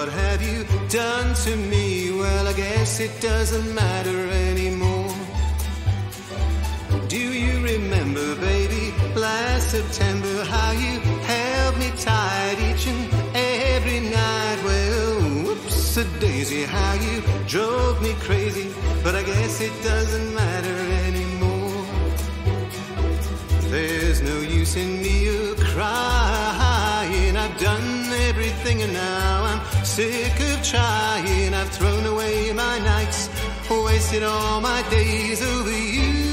what have you done to me? Well, I guess it doesn't matter anymore. Do you remember, baby, last September, how you held me tight each and every night? Well, whoops a daisy, how you drove me crazy, but I guess it doesn't matter anymore. There's no use in me crying. I've done everything and now I'm sick of trying. I've thrown away my nights, wasted all my days over you.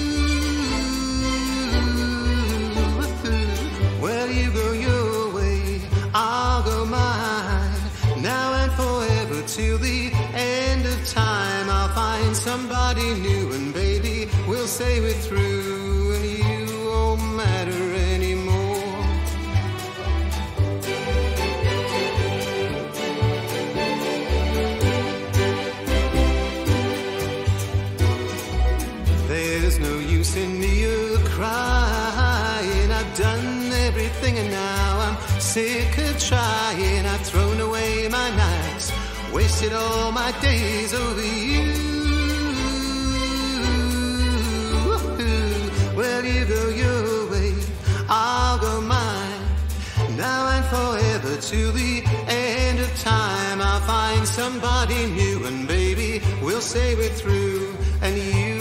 Well, you go your way, I'll go mine. Now and forever till the end of time, I'll find somebody new, and baby, we'll say we're through, and you won't matter anymore. There's no use in me crying. I've done everything and now I'm sick of trying. I've thrown away my nights, wasted all my days over you. Well, you go your way, I'll go mine. Now and forever till the end of time, I'll find somebody new, and baby, we'll say we're through, and you